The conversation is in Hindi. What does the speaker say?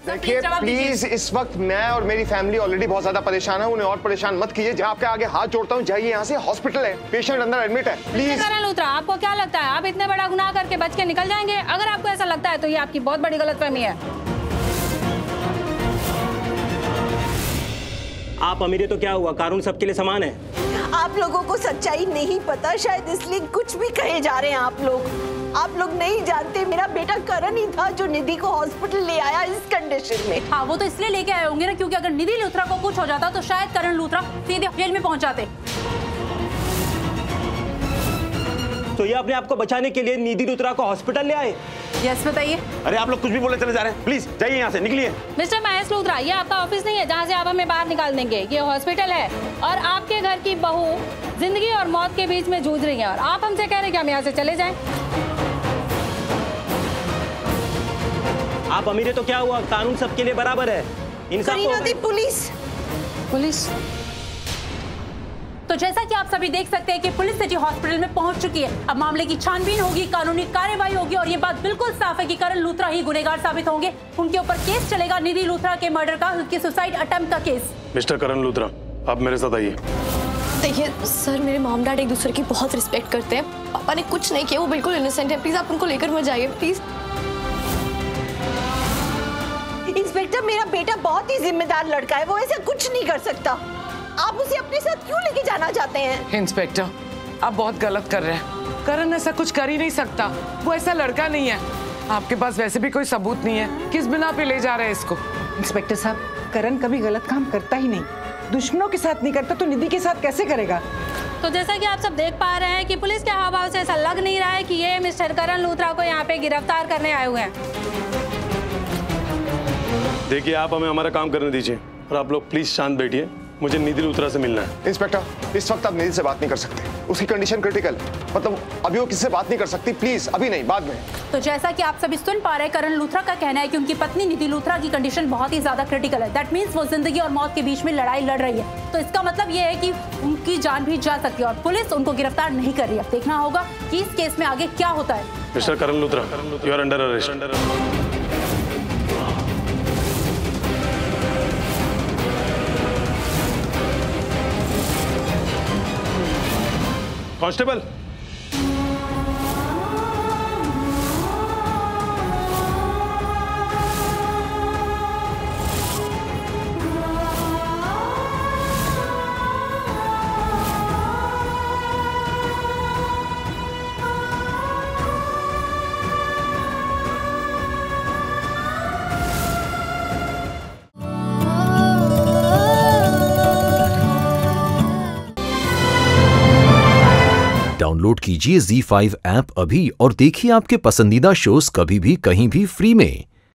देखिए प्लीज, इस वक्त मैं और मेरी फैमिली ऑलरेडी बहुत ज्यादा परेशान है, उन्हें और परेशान मत कीजिए। जहाँ आपके आगे हाथ जोड़ता हूँ, जाइए यहाँ से, हॉस्पिटल है, पेशेंट अंदर एडमिट है, प्लीज। करण लूथरा, आपको क्या लगता है आप इतने बड़ा गुनाह करके बच के निकल जाएंगे? अगर आपको ऐसा लगता है तो ये आपकी बहुत बड़ी गलतफहमी है। आप अमीर है तो क्या हुआ, कानून सबके लिए समान है। आप लोगों को सच्चाई नहीं पता, शायद इसलिए कुछ भी कहे जा रहे हैं आप लोग नहीं जानते मेरा बेटा करण ही था जो निधि को हॉस्पिटल ले आया इस कंडीशन में। हाँ, वो तो इसलिए लेके आए होंगे ना, क्योंकि अगर निधि लूथरा को कुछ हो जाता तो शायद करण लूथरा सीधे जेल में पहुंच जाते। तो ये अपने आप को बचाने के लिए निधि लूथरा को हॉस्पिटल ले आए? यस, बताइए। अरे आप लोग कुछ भी बोले चले जा रहे हैं, प्लीज जाइए यहाँ से, निकलिए। मिस्टर महेश लूथरा, ये आपका ऑफिस नहीं है जहाँ से आप हमें बाहर निकाल देंगे, ये हॉस्पिटल है और आपके घर की बहू जिंदगी और मौत के बीच में जूझ रही है और आप हमसे कह रहे हैं कि हम यहाँ से चले जाएं। आप अमीर है तो क्या हुआ, कानून सबके लिए बराबर है। इंसाफ तो पुलिस। तो जैसा कि आप सभी देख सकते हैं कि पुलिस सिटी हॉस्पिटल में पहुंच चुकी है। अब मामले की छानबीन होगी, कानूनी कार्यवाही होगी और ये बात बिल्कुल साफ है कि करण लूथरा ही गुनहगार साबित होंगे। उनके ऊपर केस चलेगा निधि लूथरा के मर्डर का, उनके सुसाइड अटेम्प्ट का केस। मिस्टर करण लूथरा, आप मेरे साथ आइए। देखिए सर, मेरे मॉम डैड एक दूसरे की बहुत रिस्पेक्ट करते हैं। पापा ने कुछ नहीं किया, वो बिल्कुल इनोसेंट है। प्लीज आप उनको लेकर मत जाइए, प्लीज। इंस्पेक्टर, मेरा बेटा बहुत ही जिम्मेदार लड़का है, वो ऐसा कुछ नहीं कर सकता। आप उसे अपने साथ क्यों लेके जाना चाहते हैं? इंस्पेक्टर, आप बहुत गलत कर रहे हैं। करण ऐसा कुछ कर ही नहीं सकता, वो ऐसा लड़का नहीं है। आपके पास वैसे भी कोई सबूत नहीं है, किस बिना पे ले जा रहे हैं इसको? इंस्पेक्टर साहब, करण कभी गलत काम करता ही नहीं, दुश्मनों के साथ नहीं करता तो निधि के साथ कैसे करेगा? तो जैसा कि आप सब देख पा रहे हैं कि पुलिस के हाव भाव से ऐसा लग नहीं रहा है कि ये मिस्टर करण लूथरा को यहाँ पे गिरफ्तार करने आए हुए हैं। देखिए, आप हमें हमारा काम करने दीजिए और आप लोग प्लीज शांत बैठिए, मुझे निधि लूथरा से मिलना है। इंस्पेक्टर, इस वक्त आप निधि से बात नहीं कर सकते, उसकी कंडीशन क्रिटिकल है, मतलब अभी वो किससे बात नहीं कर सकती, प्लीज अभी नहीं, बाद में। तो जैसा कि आप सभी सुन पा रहे हैं, करण लूथरा का कहना है कि उनकी पत्नी निधि लूथरा की कंडीशन बहुत ही ज्यादा क्रिटिकल है। दैट मींस वो जिंदगी और मौत के बीच में लड़ाई लड़ रही है। तो इसका मतलब ये है कि उनकी जान भी जा सकती है और पुलिस उनको गिरफ्तार नहीं कर रही है। देखना होगा कि इस केस में आगे क्या होता है। Mister Karan Luthra, you are under arrest. Constable, download कीजिए ZEE5 ऐप अभी और देखिए आपके पसंदीदा शोज कभी भी कहीं भी फ्री में।